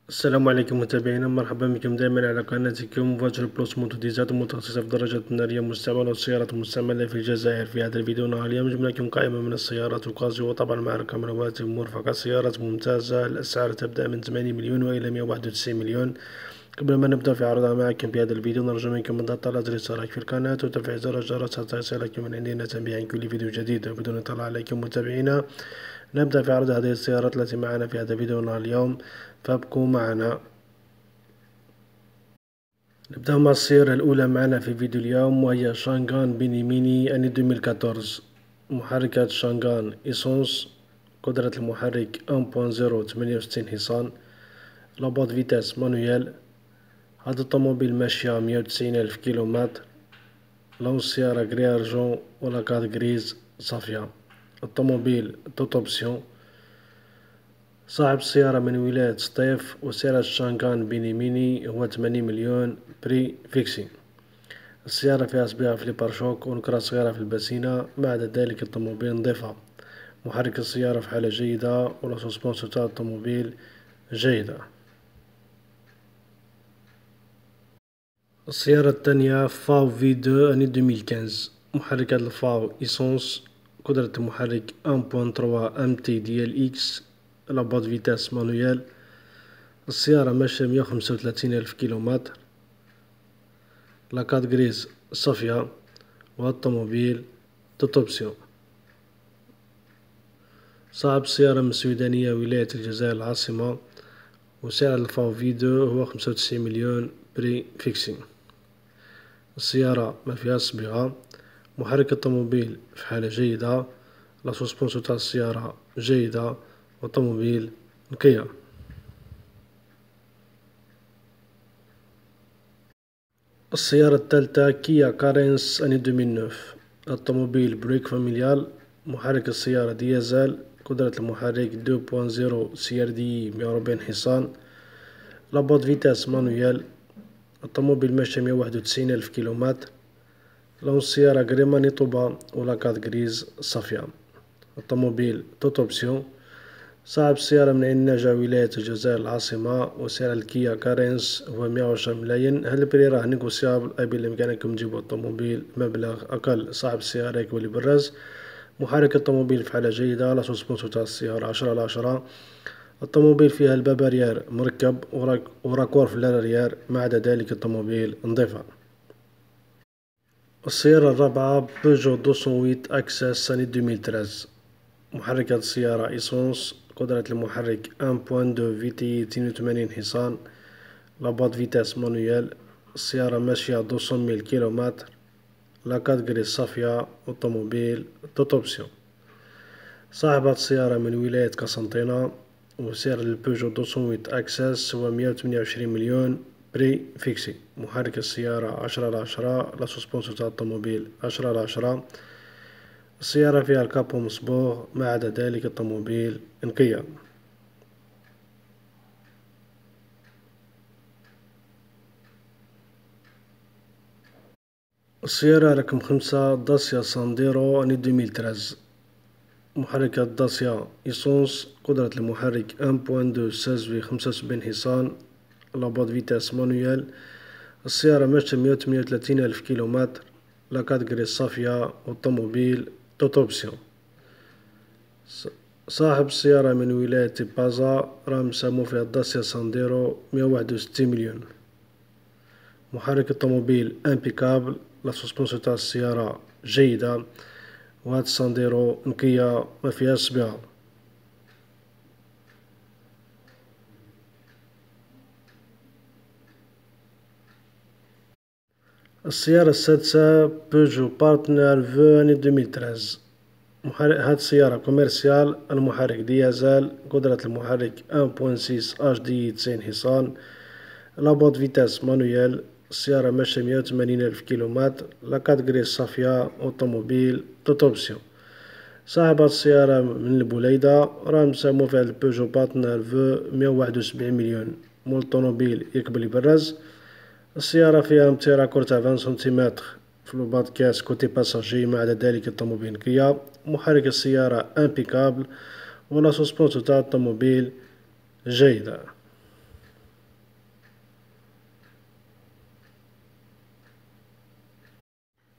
السلام عليكم متابعينا، مرحبا بكم دائما على قناتكم فاتشر بلوس منتديات متخصصة في درجات النارية المستعملة والسيارات المستعملة في الجزائر. في هذا الفيديو اليوم جبنا لكم قائمة من السيارات القاسية، وطبعا مع رقم رواتب مرفقة. سيارات ممتازة، الأسعار تبدأ من 80 مليون وإلى 191 مليون. قبل ما نبدأ في عرضها معكم في هذا الفيديو، نرجو منكم الضغط على زر الاشتراك في القناة وتفعيل زر الجرس حتى يصلكم من عندنا تنبيه عن كل فيديو جديد. وبدون إطالة عليكم متابعينا، نبدأ في عرض هذه السيارات التي معنا في هذا الفيديو اليوم، فابقوا معنا. نبدأ مع السيارة الأولى معنا في فيديو اليوم، وهي شانغان بيني ميني أني 2014. محركات شانغان إيسونس، قدرة المحرك 1.0 68 حصان، لابوط فيتاس مانويال. هذا الطوموبيل ماشية 190 ألف كيلومتر. لون السيارة غري أرجون ولاكاد غريز صافية. الطوموبيل توت اوبسيون. صاحب السيارة من ولاية سطيف، وسعر شانغان بيني ميني هو 80 مليون بري فيكسي. السيارة فيها صبيغة في الباراشوك ونكرة صغيرة في البسينة. ما عدا ذلك الطوموبيل نظيفة. محرك السيارة في حالة جيدة، والسسبونسيون تاع الطوموبيل جيدة. السيارة الثانية فاو في 2 أني 2015. محركات الفاو إيسونس، قدرة المحرك 1.3 ام تي دي ال اكس، لابوط فيتاس مانويال. السيارة ماشية 135 ألف كيلومتر. لاكاد غريز صافية، وهذا الطوموبيل توت اوبسيون. صاحب السيارة من السويدانية ولاية الجزائر العاصمة، وسعر الفاو في 2 هو 95 مليون بري فيكسي. السيارة ما فيها صبيغة. محرك الطوموبيل في حالة جيدة. لا سوسبونسيون تاع السيارة جيدة، والطوموبيل نقية. السيارة الثالثة كيا كارينس أني 2009. الطوموبيل بريك فاميليال. محرك السيارة ديزل، قدرة المحرك 2.0 سي ار دي 140 حصان، لابوط فيتاس مانويال. الطوموبيل ماشي 191 ألف كيلومتر. لون السيارة غري مانيطوبا ولاكاد غريز صافية. الطوموبيل توت اوبسيون. صاحب السيارة من عين ناجا ولاية الجزائر العاصمة، وسعر الكيا كارينس هو 110 ملايين. هاد البري راه نيغوسيابل، أي بإمكانكم تجيبو الطوموبيل مبلغ أقل. صاحب السيارة يقبل البراز. محرك الطوموبيل في حالة جيدة. لا سوسبونسيون تاع السيارة 10/10. الطوموبيل فيها الباباريير مركب وراكور في الاريير. ما عدا ذلك الطوموبيل نظيفة. السيارة الرابعة بيجو 208 أكسس سنة 2013. محركة السيارة إيسونس، قدرة المحرك 1.2 في تي 82 حصان، لابوط فيتاس مانويال. السيارة ماشية 200 ميل كيلومتر. لاكاد غريس صافية، والطوموبيل توت اوبسيون. صاحب السيارة من ولاية قسنطينة، وسعر البيجو 208 أكسس هو 128 مليون بري فيكسي. محرك السيارة 10/10. لا سوسبونسيون تاع الطوموبيل 10/10. السيارة فيها الكابو مصبوغ. ما عدا ذلك الطوموبيل نقية. السيارة رقم 5 داسيا سانديرو أني 2013. محركة داسيا إيسونس، قدرة المحرك 1.2 16.75 حصان، لابوط فيتاس مانويال. السيارة ماشية 138 ألف كيلومتر. لاكاد غريس صافية، والطوموبيل توت اوبسيون. صاحب السيارة من ولاية بازا، راه مسامو فيها داسيا سانديرو 161 مليون. محرك الطوموبيل امبيكابل. لا سوسبونسيون تاع السيارة جيدة، وهاد السانديرو نقية ما فيهاش صبيغة. السيارة السادسة بيجو بارتنر في أني 2013. هاد السيارة كوميرسيال. المحرك ديازل، قدرة المحرك 1.6 اش دي 90 حصان، لابوط فيتاس مانويال. السيارة ماشية 180 ألف كيلومتر. لاكاد غريس صافية، والطوموبيل توت اوبسيون. صاحب هاد السيارة من البوليدة، راه مسامو فيها البيجو بارتنر في 171 مليون. مول الطوموبيل يقبل يبرز. السيارة فيها امتراكور تاع 20 سنتيمتر في لوبات كاس كوتي باساجي. ما عدا ذلك الطوموبيل نقية. محرك السيارة امبيكابل، ولا سوسبونسيون تاع الطوموبيل جيدة.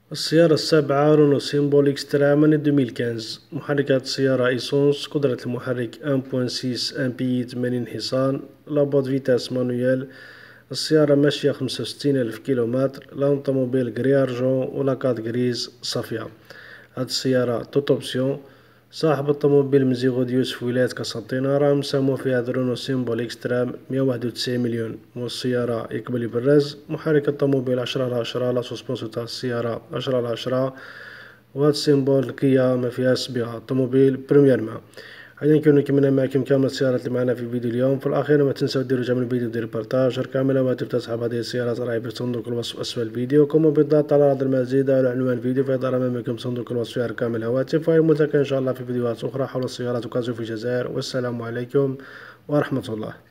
السيارة السابعة رونو سيمبول اكسترا من 2015. محرك هاد السيارة ايسونس، قدرة المحرك 1.6 امبي 80 حصان، لابود فيتاس مانويال. السيارة ماشية 65,000 كيلومتر، لانطوموبيل غري ارجون ولاكاد غريز صافية. هاد السيارة توت اوبسيون. صاحب الطوموبيل مزيغود يوسف ولاية قسنطينة راه مساهمو في هاد رونو سيمبول اكسترا 191 مليون. والسيارة يقبل يبرز. محرك الطوموبيل 10/10، لا سوسبونسيو تاع السيارة 10/10. وهاد السيمبول كيا ما فيهاش صبيغة، الطوموبيل بريمير مان. هيا نكون كملنا معكم كامل السيارات اللي معنا في الفيديو اليوم. في الاخير ما تنسوا ديروا جمع الفيديو وديروا بارطاج كامل وهاتف تصحاب هذه السيارات راهي في صندوق الوصف اسفل الفيديو. كما بالضغط على هذا المزيد على عنوان الفيديو فيظهر امامكم صندوق الوصف فيها كامل الهواتف. وهي ملتقى ان شاء الله في فيديوهات اخرى حول السيارات وكازو في الجزائر. والسلام عليكم ورحمة الله.